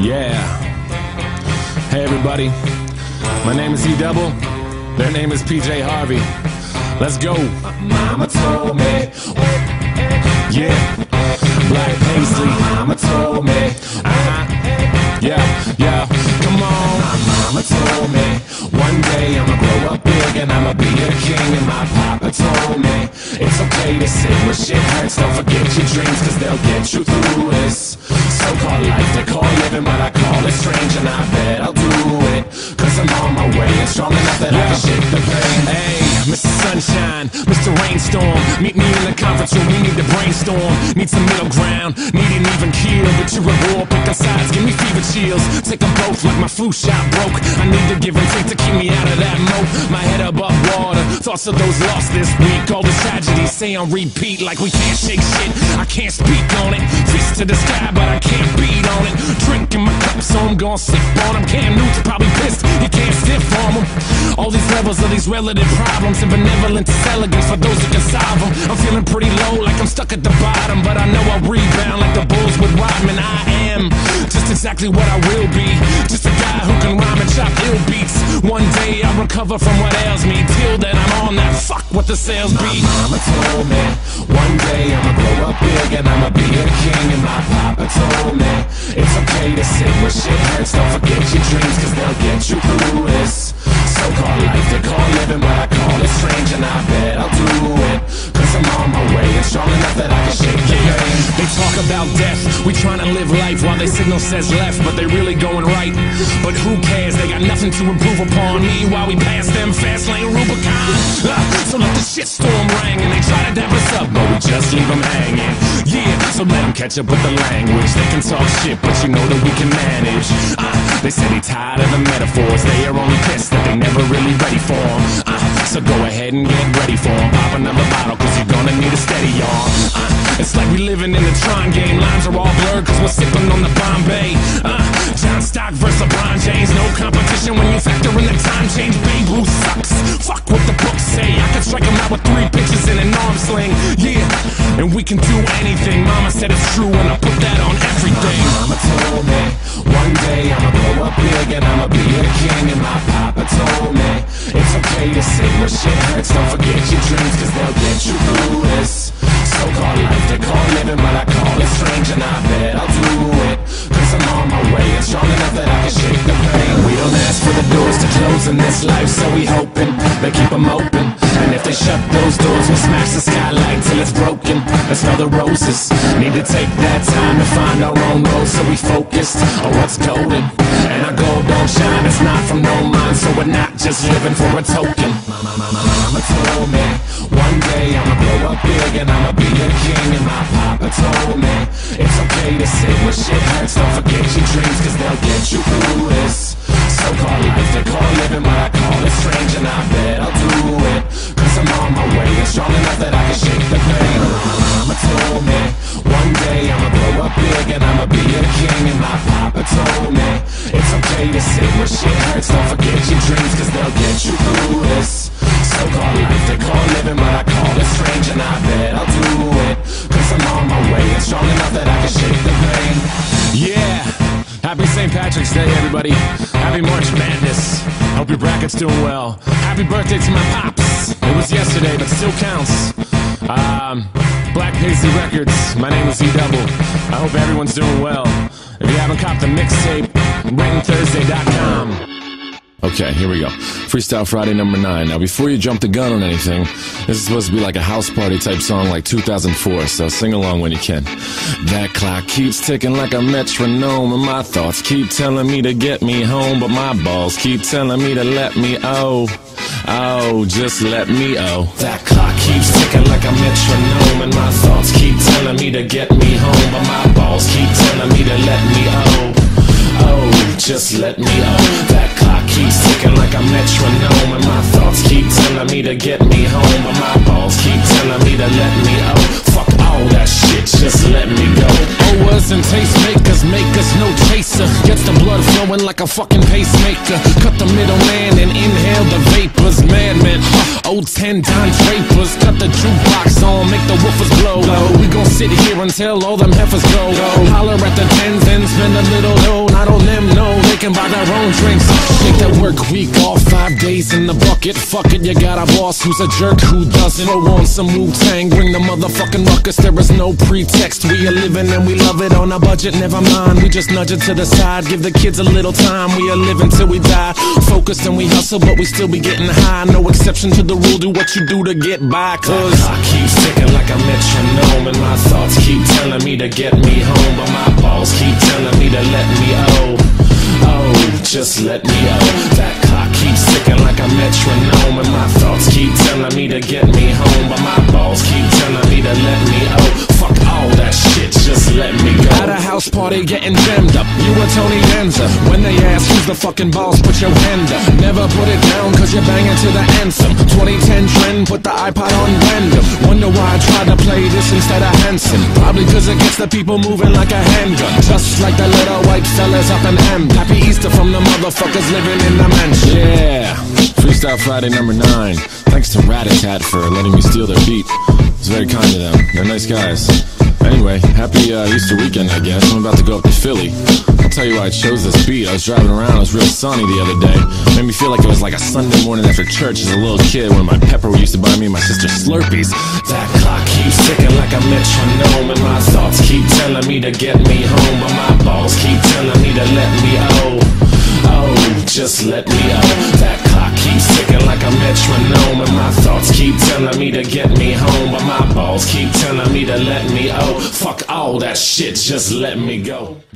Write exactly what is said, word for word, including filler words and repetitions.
Yeah. Hey everybody, my name is E Double. Their name is P J Harvey. Let's go. Mama told me. Yeah. Black Paisley. Mama told me. Uh-huh. Yeah, yeah. Come on. My mama told me one day I'ma grow up big and I'ma be a king. And my papa told me it's okay to sit where shit hurts. Don't forget your dreams, cause they'll get you through this so-called life they call living, but I call it strange. And I bet I'll do it, cause I'm on my way and strong enough that yeah. I can shake the pain. Hey, Mister Sunshine, Mister Rainstorm, meet me in the conference room, we need to brainstorm. Need some middle ground, need an even keel. But you're a war, pick a sides, give me fever chills. Take them both like my flu shot broke. I need to give and take to keep me out of that moat. My head above water, thoughts of those lost this week. All the tragedies say on repeat like we can't shake shit. I can't speak on it, fist to the sky but I can't beat on it. Drinking my cup so I'm gon' sip on him. Cam Newton's probably pissed, he can't stiff on him. All these levels of these relative problems and benevolent elegance for those who can solve them. I'm feeling pretty low like I'm stuck at the bottom, but I know I'll rebound like the Bulls with Rodman. I am just exactly what I will be, just a guy who can rhyme and chop ill beats. One day I'll recover from what ails me. Till then I'm on that fuck what the sales be. My mama told me one day I'ma grow up big and I'ma be a king. And my papa told me it's okay to sit where shit hurts. Don't forget your dreams, cause they'll get you through this so-called life they call living, but I call it strange. And I bet I'll do it, cause I'm on my way and strong enough that I can shake the pain. They talk about death, we tryna live life while they signal says left, but they really going right. But who cares, they got nothing to improve upon me while we pass them fast lane Rubicon. uh, So let the shitstorm ring and they try to dap us up, but we just leave them hanging. Yeah, so let them catch up with the language. They can talk shit, but you know that we can manage. uh, They say they tired of the metaphors, they are only pissed that they never really ready for them. uh, So go ahead and get ready for them. Pop another bottle cause you're gonna need a steady arm. uh, It's like we living in the Tron game. Lines are all blurred cause we're sipping on the Bombay. uh, John Stock versus LeBron James, no competition when you factor in the time change. Babe Ruth sucks, fuck what the books say. I could strike him out with three pitches in an arm sling. Yeah, and we can do anything. Mama said it's true and I put that on everything. My mama told me one day I'ma grow up big and I'ma be a king. And my papa told me it's okay to sit where shit hurts. Don't forget your dreams cause they'll get you through this so-called life they call living, but I call it strange. And I bet I'll do it, cause I'm on my way and strong enough that I can shake the pain. We don't ask for the doors to close in this life, so we hoping they keep them open. And if they shut those doors, we'll smash the skylight till it's broken. Let's smell the roses, need to take that time to find our own road, so we focused on what's golden. And our gold don't shine, it's not from no mind, so we're not just living for a token. Mama, mama, mama told me one day I'ma grow up big and I'ma be a king. And my papa told me it's okay to sit where shit hurts. Don't forget your dreams cause they'll get you through this so-called life they call living, but I call it strange. And I bet I'll do it, cause I'm on my way and strong enough that I can shake the pain. Mama told me one day I'ma grow up big and I'ma be a king. And my papa told me it's okay to sit where shit hurts. Don't forget your dreams cause they'll get you through this so-called life they call living, but I call it strange. And I bet I'll do it, cause I'm on my way and strong enough that I can shake the pain. Yeah, happy Saint Patrick's Day everybody. Happy March Madness, hope your bracket's doing well. Happy birthday to my pops, it was yesterday but still counts. um, Black Paisley Records, my name is E Double. I hope everyone's doing well. If you haven't copped the mixtape, written thursday dot com. Okay, here we go. Freestyle Friday number nine. Now, before you jump the gun on anything, this is supposed to be like a house party type song like two thousand four, so sing along when you can. That clock keeps ticking like a metronome, and my thoughts keep telling me to get me home, but my balls keep telling me to let me oh. Oh, just let me oh. That clock keeps ticking like a metronome, and my thoughts keep telling me to get me home, but my balls keep telling me to let me oh. Oh, just let me oh. That clock keeps ticking like a metronome, and my thoughts keep telling me to get me home, but my balls keep telling me to let me oh. Fuck all that shit, just let me go. Owers and tastemakers make us no chaser. Gets the blood flowing like a fucking pacemaker. Cut the middleman and inhale the vapors. Madmen, old ten Don Drapers. Cut the jukebox on, make the woofers blow. We gon' sit here until all them heifers go. Holler at the tens and spend a little dough. Not all week off, five days in the bucket. Fuck it, you got a boss who's a jerk who doesn't. Throw on some Wu-Tang, bring the motherfucking ruckus. There is no pretext, we are living and we love it on a budget. Never mind, we just nudge it to the side. Give the kids a little time, we are living till we die. Focused and we hustle, but we still be getting high. No exception to the rule, do what you do to get by. Cause I keep ticking like a metronome, and my thoughts keep telling me to get me home, but my balls keep telling me to let me oh, oh, just let me oh. That clock keeps ticking like a metronome, and my thoughts keep telling me to get me home, but my balls keep telling me to let me oh. Fuck all that shit, just let me go. At a house party getting jammed up, you were Tony Danza. When they ask who's the fucking boss, put your hand up. Never put it down cause you're banging to the anthem. Twenty ten trend, put the iPod on random. Wonder why I tried to play this instead of Hanson. Probably cause it gets the people moving like a handgun. Just like the little white fellas up in Ham. Happy Easter from the motherfuckers living in the mansion. Yeah, Freestyle Friday number nine. Thanks to Rat-a-Tat for letting me steal their beat. It's very kind of them, they're nice guys. Anyway, happy uh, Easter weekend, I guess. I'm about to go up to Philly. I'll tell you why I chose this beat. I was driving around, it was real sunny the other day. Made me feel like it was like a Sunday morning after church as a little kid when my pepper used to buy me and my sister Slurpees. That clock keeps ticking like a metronome, and my thoughts keep telling me to get me home, but my balls keep telling me to let me oh, oh, just let me oh. That clock keeps ticking like a metronome, and my thoughts keep telling me to get me home, but my balls keep telling me to let me oh. Fuck all that shit, just let me go.